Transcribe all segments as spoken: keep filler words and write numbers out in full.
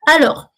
Alors,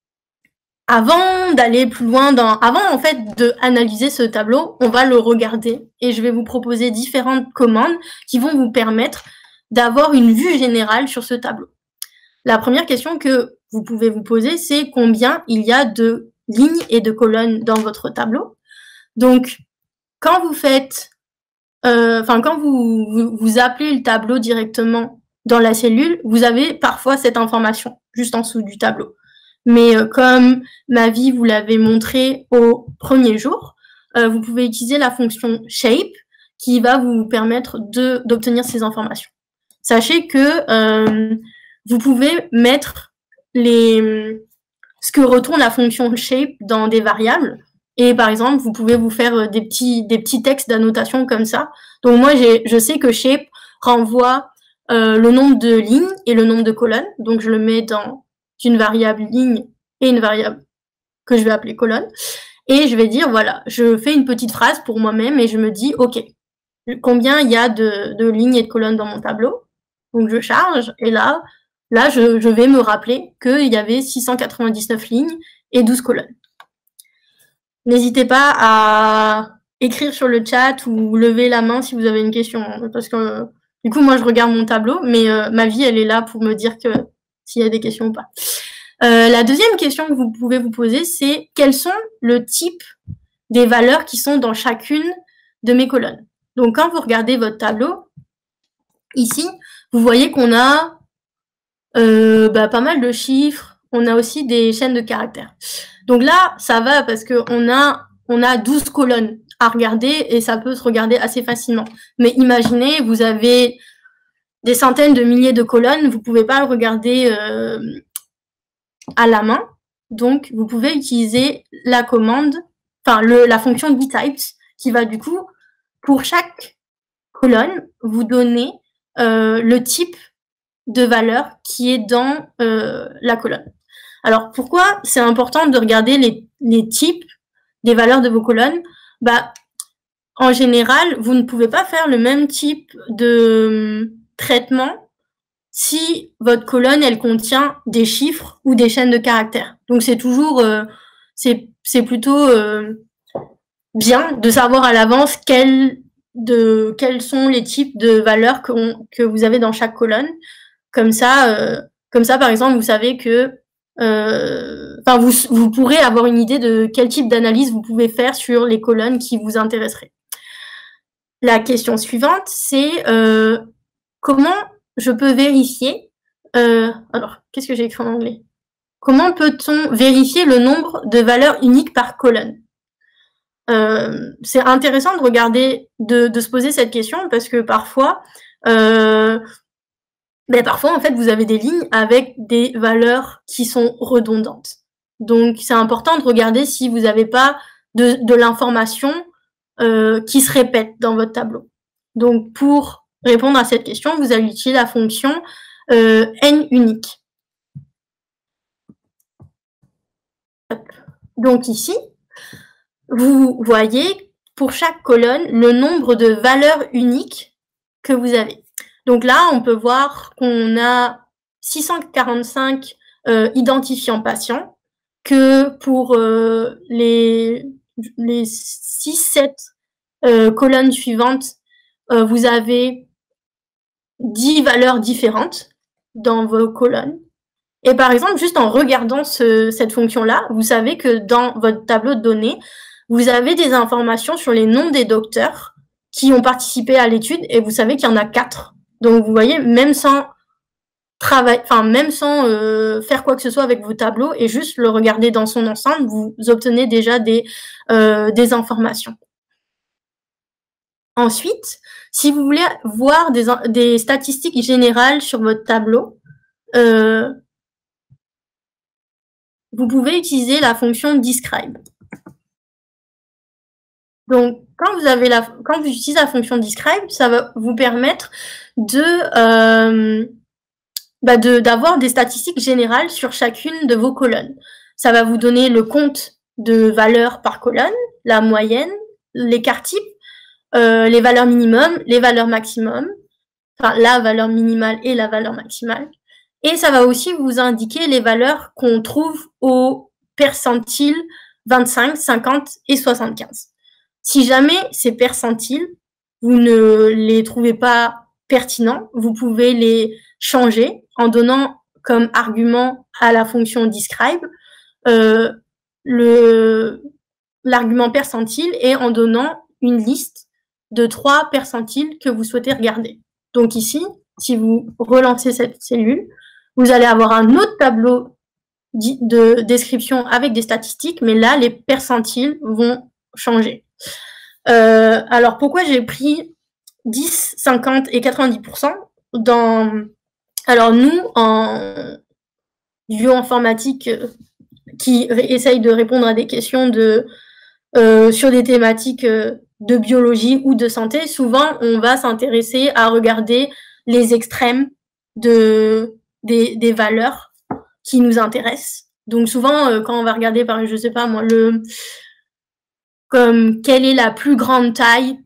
avant d'aller plus loin dans, avant en fait d'analyser ce tableau, on va le regarder et je vais vous proposer différentes commandes qui vont vous permettre d'avoir une vue générale sur ce tableau. La première question que vous pouvez vous poser, c'est combien il y a de lignes et de colonnes dans votre tableau. Donc, quand vous faites, euh, enfin quand vous, vous vous appelez le tableau directement dans la cellule, vous avez parfois cette information juste en dessous du tableau. Mais euh, comme Mavi vous l'avait montré au premier jour, euh, vous pouvez utiliser la fonction shape qui va vous permettre de d'obtenir ces informations. Sachez que euh, vous pouvez mettre les ce que retourne la fonction shape dans des variables. Et par exemple, vous pouvez vous faire des petits des petits textes d'annotation comme ça. Donc moi, j'ai je sais que shape renvoie euh, le nombre de lignes et le nombre de colonnes. Donc je le mets dans une variable ligne et une variable que je vais appeler colonne. Et je vais dire, voilà, je fais une petite phrase pour moi-même et je me dis, OK, combien il y a de, de lignes et de colonnes dans mon tableau? Donc je charge et là, là je, je vais me rappeler qu'il y avait six cent quatre-vingt-dix-neuf lignes et douze colonnes. N'hésitez pas à écrire sur le chat ou lever la main si vous avez une question, parce que du coup, moi, je regarde mon tableau, mais euh, Mavi, elle est là pour me dire que s'il y a des questions ou pas. Euh, la deuxième question que vous pouvez vous poser, c'est quels sont le type des valeurs qui sont dans chacune de mes colonnes. Donc, quand vous regardez votre tableau, ici, vous voyez qu'on a euh, bah, pas mal de chiffres, on a aussi des chaînes de caractères. Donc là, ça va parce qu'on a, on a douze colonnes à regarder et ça peut se regarder assez facilement. Mais imaginez, vous avez des centaines de milliers de colonnes, vous pouvez pas le regarder euh, à la main. Donc, vous pouvez utiliser la commande, enfin le, la fonction dtyped qui va du coup, pour chaque colonne, vous donner euh, le type de valeur qui est dans euh, la colonne. Alors, pourquoi c'est important de regarder les, les types des valeurs de vos colonnes? Bah, en général, vous ne pouvez pas faire le même type de traitement si votre colonne, elle contient des chiffres ou des chaînes de caractères. Donc, c'est toujours, euh, c'est, c'est plutôt euh, bien de savoir à l'avance quel, de, quels sont les types de valeurs que, on, que vous avez dans chaque colonne. Comme ça, euh, comme ça, par exemple, vous savez que euh, enfin, vous, vous pourrez avoir une idée de quel type d'analyse vous pouvez faire sur les colonnes qui vous intéresseraient. La question suivante, c'est euh, comment je peux vérifier, euh, alors, qu'est-ce que j'ai écrit en anglais? Comment peut-on vérifier le nombre de valeurs uniques par colonne? euh, C'est intéressant de regarder, de, de se poser cette question parce que parfois, euh, mais parfois, en fait, vous avez des lignes avec des valeurs qui sont redondantes. Donc, c'est important de regarder si vous n'avez pas de, de l'information euh, qui se répète dans votre tableau. Donc, pour répondre à cette question, vous allez utiliser la fonction euh, n unique. Donc ici, vous voyez pour chaque colonne le nombre de valeurs uniques que vous avez. Donc là, on peut voir qu'on a six cent quarante-cinq euh, identifiants patients, que pour euh, les, les six sept euh, colonnes suivantes, euh, vous avez dix valeurs différentes dans vos colonnes. Et par exemple, juste en regardant ce, cette fonction-là, vous savez que dans votre tableau de données, vous avez des informations sur les noms des docteurs qui ont participé à l'étude et vous savez qu'il y en a quatre. Donc, vous voyez, même sans travail, enfin, même sans euh, faire quoi que ce soit avec vos tableaux et juste le regarder dans son ensemble, vous obtenez déjà des, euh, des informations. Ensuite, si vous voulez voir des, des statistiques générales sur votre tableau, euh, vous pouvez utiliser la fonction describe. Donc, quand vous avez la, quand vous utilisez la fonction describe, ça va vous permettre de, euh, bah de, d'avoir des statistiques générales sur chacune de vos colonnes. Ça va vous donner le compte de valeurs par colonne, la moyenne, l'écart type, euh, les valeurs minimum, les valeurs maximum, enfin la valeur minimale et la valeur maximale. Et ça va aussi vous indiquer les valeurs qu'on trouve au percentile vingt-cinq, cinquante et soixante-quinze. Si jamais ces percentiles, vous ne les trouvez pas pertinents, vous pouvez les changer en donnant comme argument à la fonction describe euh, le, l'argument percentile et en donnant une liste de trois percentiles que vous souhaitez regarder. Donc ici, si vous relancez cette cellule, vous allez avoir un autre tableau de description avec des statistiques, mais là, les percentiles vont changer. Euh, alors, pourquoi j'ai pris dix, cinquante et quatre-vingt-dix pour cent dans... Alors, nous, en bioinformatique qui essaye de répondre à des questions de, euh, sur des thématiques de biologie ou de santé, souvent, on va s'intéresser à regarder les extrêmes de, des, des valeurs qui nous intéressent. Donc souvent, euh, quand on va regarder par, je sais pas moi, le, comme quelle est la plus grande taille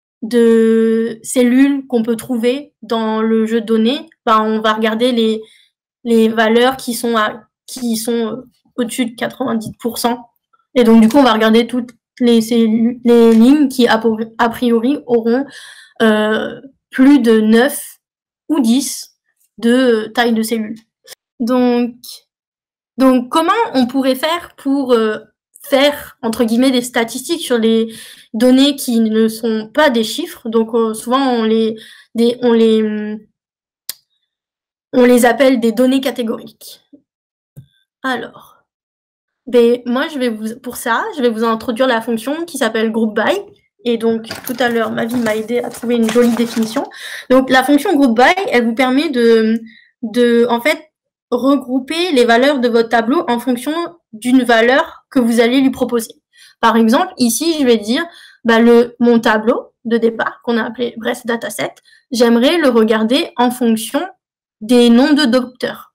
de cellules qu'on peut trouver dans le jeu de données, ben on va regarder les, les valeurs qui sont à, qui sont au-dessus de quatre-vingt-dix pour cent. Et donc du coup, on va regarder toutes les cellules, les lignes qui a, a priori auront euh, plus de neuf ou dix de taille de cellules. Donc, donc, comment on pourrait faire pour euh, faire, entre guillemets, des statistiques sur les données qui ne sont pas des chiffres. Donc, euh, souvent, on les, des, on, les, on les appelle des données catégoriques. Alors, ben, moi, je vais vous, pour ça, je vais vous introduire la fonction qui s'appelle groupby. Et donc, tout à l'heure, Mavi m'a aidé à trouver une jolie définition. Donc, la fonction groupby, elle vous permet de, de en fait, regrouper les valeurs de votre tableau en fonction d'une valeur que vous allez lui proposer. Par exemple, ici, je vais dire, bah, le, mon tableau de départ, qu'on a appelé Breast Dataset, j'aimerais le regarder en fonction des noms de docteurs.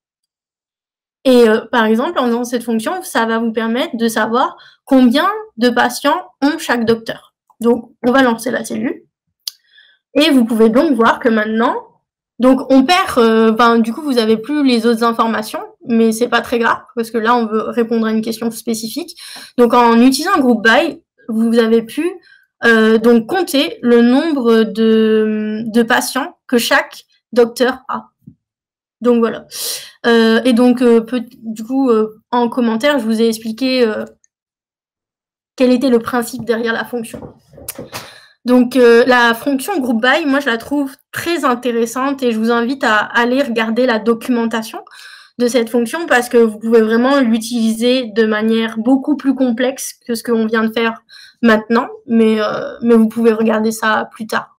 Et euh, par exemple, en faisant cette fonction, ça va vous permettre de savoir combien de patients ont chaque docteur. Donc, on va lancer la cellule. Et vous pouvez donc voir que maintenant, donc on perd, euh, ben, du coup, vous n'avez plus les autres informations, mais c'est pas très grave, parce que là, on veut répondre à une question spécifique. Donc, en utilisant un group by, vous avez pu euh, donc compter le nombre de, de patients que chaque docteur a. Donc, voilà. Euh, et donc, euh, peut, du coup, euh, en commentaire, je vous ai expliqué euh, quel était le principe derrière la fonction. Donc, euh, la fonction group by, moi, je la trouve très intéressante et je vous invite à aller regarder la documentation de cette fonction parce que vous pouvez vraiment l'utiliser de manière beaucoup plus complexe que ce qu'on vient de faire maintenant, mais, euh, mais vous pouvez regarder ça plus tard.